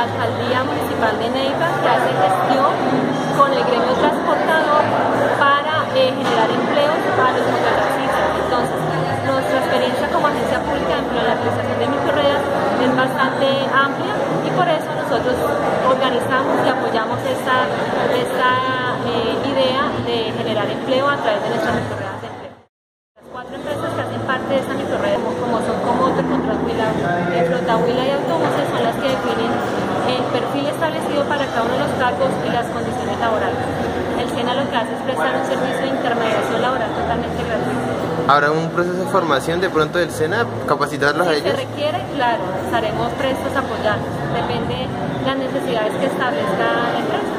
la Alcaldía Municipal de Neiva, que hace gestión con el gremio transportador para generar empleos a los mototaxistas. Entonces, nuestra experiencia como agencia pública de empleo en la prestación de microrredas es bastante amplia y por eso nosotros organizamos y apoyamos esta idea de generar empleo a través de nuestras microrredas de empleo. Las 4 empresas que hacen parte de esta microrred, como son Comotor, Contrathuila, Flotahuila y Autobuses, son las que definen el perfil establecido para cada uno de los cargos y las condiciones laborales. El SENA lo que hace es prestar un servicio de intermediación laboral totalmente gratuito. ¿Habrá un proceso de formación de pronto del SENA, capacitarlos a ellos? Si se requiere, claro, estaremos prestos a apoyarlos. Depende de las necesidades que establezca la empresa.